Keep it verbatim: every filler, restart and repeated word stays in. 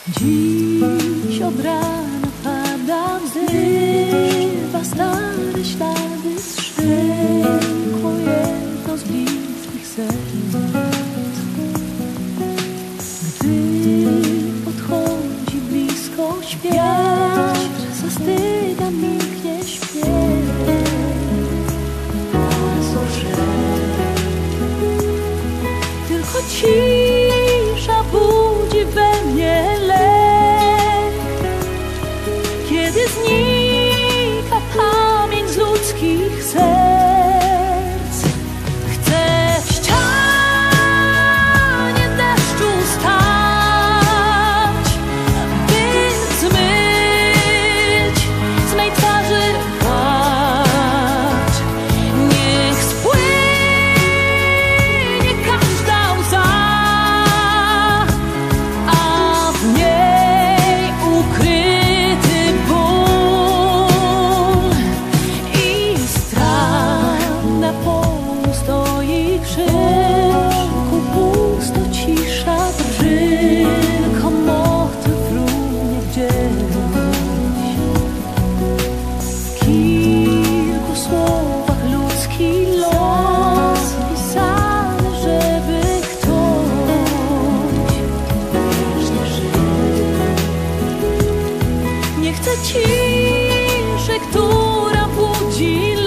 Dziś od rana pada wzywa stare ślady, strzękło jedno z bliskich serc. Gdy podchodzi blisko świat, zastyga, milknie śpiew. Tylko cisza budzi we mnie lęk, kiedy znika pamięć z ludzkich serc. Chcę w ścianie deszczu stać, by zmyć z mej twarzy płacz. Niech spłynie każda łza, a w niej ukryty ból i strach. Na polu stoi krzyku, pusto, cisza, tylko motyw runie gdzieś. W kilku słowach ludzki los pisany, żeby ktoś wiecznie żył. Nie chcę ciszy, która budzi